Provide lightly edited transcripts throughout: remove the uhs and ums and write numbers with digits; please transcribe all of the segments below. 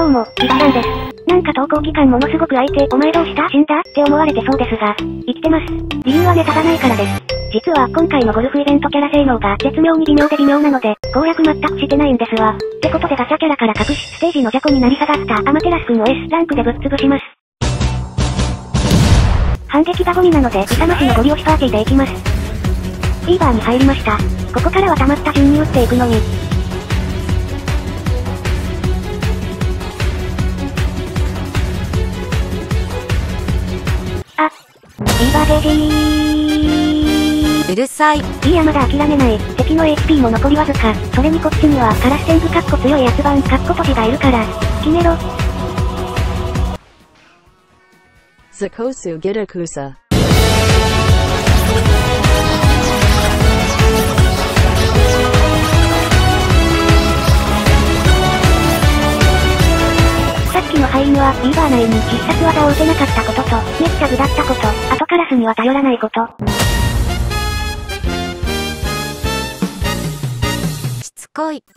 うも、イバランです。なんか投稿期間ものすごく空いて、お前どうした？死んだ？って思われてそうですが、生きてます。理由はネタがないからです。実は今回のゴルフイベントキャラ性能が絶妙に微妙で微妙なので、攻略全くしてないんですわ。ってことでガチャキャラから隠し、ステージのジャコになり下がったアマテラス君を S ランクでぶっ潰します。反撃がゴミなので、勇ましのゴリ押しパーティーで行きます。フィーバーに入りました。ここからは溜まった順に打っていくのに。あ、フィーバーゲージー。 うるさい。 いいやまだ諦めない。敵の HP も残りわずか。それにこっちにはカラス天狗かっこ強いやつ版かっこ閉じがいるから。決めろ。 Zakosu Gitakusa。 さっきの敗因は、フィーバー内に必殺技を打てなかったことと、めっちゃ具だったこと、あとカラスには頼らないこと。 しつこい。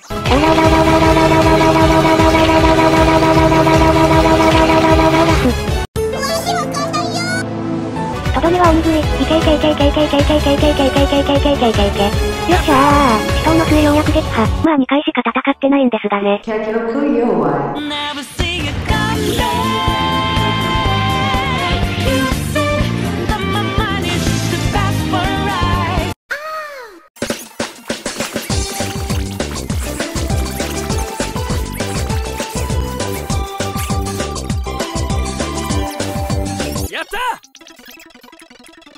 とどめはおにぎり、いけいけいけいけいけいけいけいけいけいけいけいけいけいけいけいけいけ。よっしゃー、死闘の末ようやく撃破。まあ2回しか戦ってないんですがね。 Never see you come back.